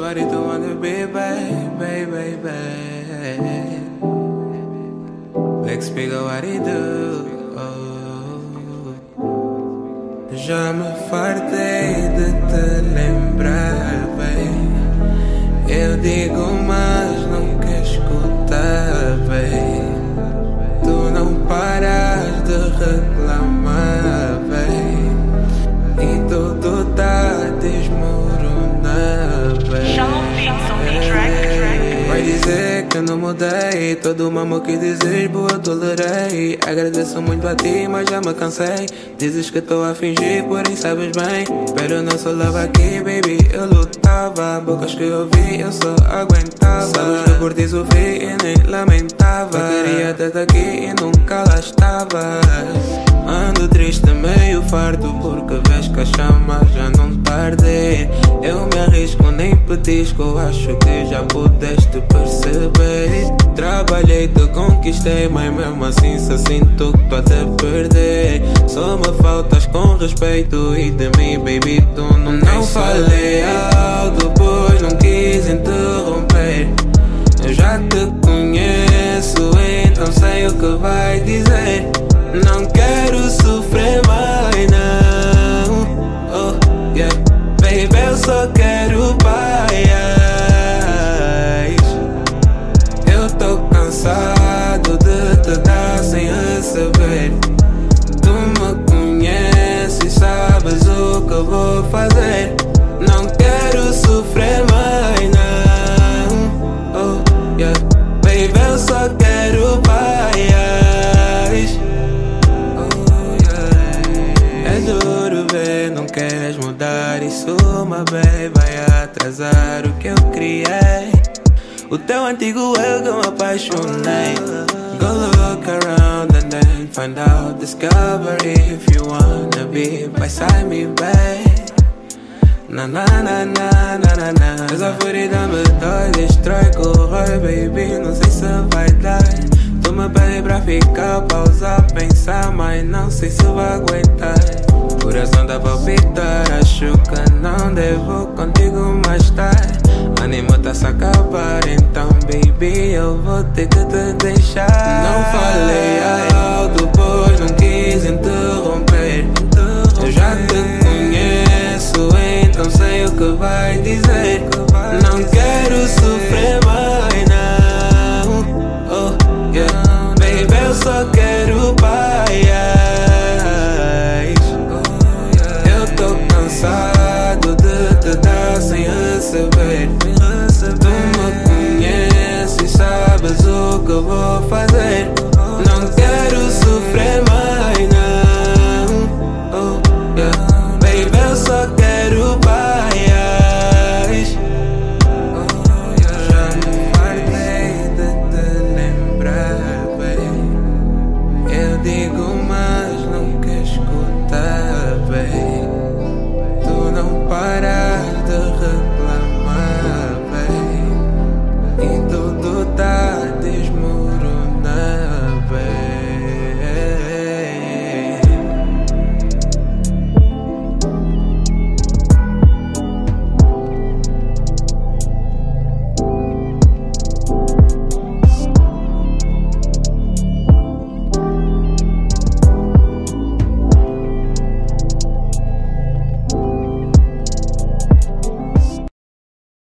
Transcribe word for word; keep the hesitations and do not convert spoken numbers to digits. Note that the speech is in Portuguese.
somebody to wanna be babe, babe, babe, babe. Black Spiegel, what he do? Oh. Já me fartei de te lembrar, babe. Eu digo, mas não quer escutar, babe. Tu não paras de reclamar, babe. E tudo tá a desmoronar, babe. Vai dizer que eu não mudei, todo o mamor que dizes, boa, eu tolerei. Agradeço muito a ti, mas já me cansei. Dizes que estou a fingir, porém sabes bem. Pero não sou love aqui, baby, eu lutava. Bocas que eu ouvi, eu só aguentava. Sabes que por ti sofri e nem lamentava. Eu queria ter-te aqui e nunca lá estavas. Ando triste, meio farto, porque vês que a chama já não tarde. Eu me arrisco, nem petisco, acho que já pudeste perceber. Trabalhei, te conquistei, mas mesmo assim só sinto que tô a te perder. Só me faltas com respeito e de mim, baby, tu não Não falei alto, pois não quis interromper. Eu já te conheço, então sei o que vai dizer. Não quero sofrer mais, não. Oh, yeah. Baby, eu só quero paz. Eu tô cansado de te dar sem receber. Tu me conheces, sabes o que eu vou fazer. Não quero sofrer mais, não. Oh, yeah. Baby, eu só quero paz. Duro ver, não queres mudar isso, my baby, vai atrasar o que eu criei. O teu antigo eu que eu me apaixonei. Go look around and then find out, discover if you wanna be beside me, babe. Na na na na na na na. Essa ferida me dói, destrói, corrói, baby, não sei se vai dar. Tu me pede pra ficar, pausar, pensar, mas não sei se vou aguentar. Coração tá a palpitar, acho que não devo contigo mais tarde. Animo tá a se acabar, então baby eu vou ter que te deixar. Não falei alto, pois não quis interromper. Eu já te conheço, então sei o que vai dizer. Não quero sofrer mais, não. Oh, yeah. Baby, eu só quero